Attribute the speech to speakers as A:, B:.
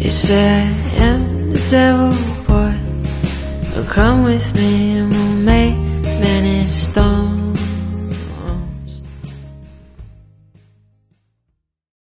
A: You say I am the devil, boy. Oh, come with me and we'll make many stones.